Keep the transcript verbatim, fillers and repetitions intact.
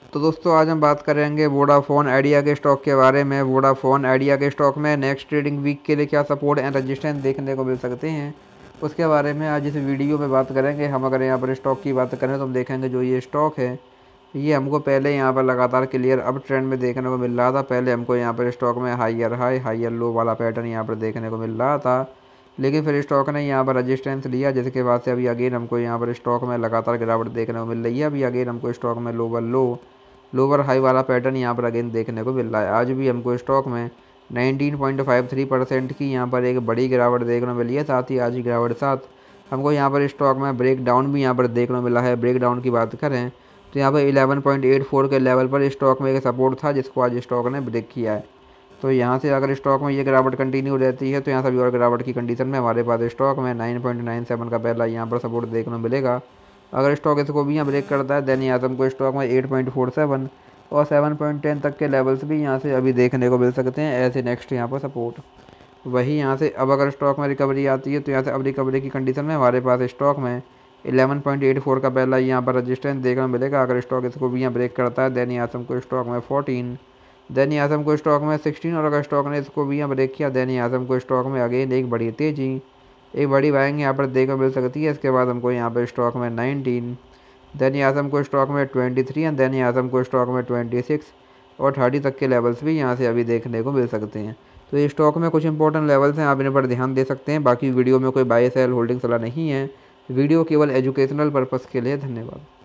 तो दोस्तों आज हम बात करेंगे वोडाफोन आइडिया के स्टॉक के बारे में। वोडाफोन आइडिया के स्टॉक में नेक्स्ट ट्रेडिंग वीक के लिए क्या सपोर्ट एंड रजिस्टेंस देखने को मिल सकते हैं, उसके बारे में आज इस वीडियो में बात करेंगे। हम अगर यहाँ पर स्टॉक की बात करें तो हम देखेंगे जो ये स्टॉक है ये हमको पहले यहाँ पर लगातार क्लियर अप ट्रेंड में देखने को मिल रहा था। पहले हमको यहाँ पर स्टॉक में हाइयर हाई हाइयर लो वाला पैटर्न यहाँ पर देखने को मिल रहा था, लेकिन फिर स्टॉक ने यहाँ पर रजिस्टेंस लिया, जिसके बाद से अभी अगेन हमको यहाँ पर स्टॉक में लगातार गिरावट देखने को मिल रही है। अभी अगेन हमको स्टॉक में लोवर लो लोअर हाई वाला पैटर्न यहाँ पर अगेन देखने को मिल रहा है। आज भी हमको स्टॉक में nineteen point five three percent की यहाँ पर एक बड़ी गिरावट देखने को मिली है। साथ ही आज की गिरावट के साथ हमको यहाँ पर स्टॉक में ब्रेक डाउन भी यहाँ पर देखने को मिला है। ब्रेक डाउन की बात करें तो यहाँ पर इलेवन पॉइंट एट फोर के लेवल पर स्टॉक में एक सपोर्ट था, जिसको आज स्टॉक ने ब्रेक किया है। तो यहाँ से अगर स्टॉक में ये गिरावट कंटिन्यू रहती है तो यहाँ से अभी और गिरावट की कंडीशन में हमारे पास स्टॉक में नाइन पॉइंट नाइन सेवन का पहला यहाँ पर सपोर्ट देखने को मिलेगा। अगर स्टॉक इसको भी यहाँ ब्रेक करता है देन यहाँ से हमको स्टॉक में एट पॉइंट फोर सेवन और सेवन पॉइंट टेन तक के लेवल्स भी यहाँ से अभी देखने को मिल सकते हैं ऐसे नेक्स्ट यहाँ पर सपोर्ट। वही यहाँ से अब अगर स्टॉक में रिकवरी आती है तो यहाँ से अब रिकवरी की कंडीशन में हमारे पास स्टॉक में इलेवन पॉइंट एट फोर का पहला यहाँ पर रजिस्टेंस देखने को मिलेगा। अगर स्टॉक इसको भी यहाँ ब्रेक करता है देन यहाँ से हमको स्टॉक में फोर्टीन देन यहाँ से हमको स्टॉक में सिक्सटीन और अगर स्टॉक ने इसको भी यहाँ ब्रेक किया देन यहाँ से हमको स्टॉक में अगेन एक बड़ी तेज़ी एक बड़ी बाइंग यहाँ पर देखने को मिल सकती है। इसके बाद हमको यहाँ पर स्टॉक में नाइनटीन देन यहाँ से हमको स्टॉक में ट्वेंटी थ्री एंड देन यहाँ से हमको स्टॉक में ट्वेंटी सिक्स और थर्टी तक के लेवल्स भी यहाँ से अभी देखने को मिल सकते हैं। तो ये स्टॉक में कुछ इंपॉर्टेंट लेवल्स हैं, आप इन पर ध्यान दे सकते हैं। बाकी वीडियो में कोई बाय सेल होल्डिंग सलाह नहीं है, वीडियो केवल एजुकेशनल पर्पज़ के लिए। धन्यवाद।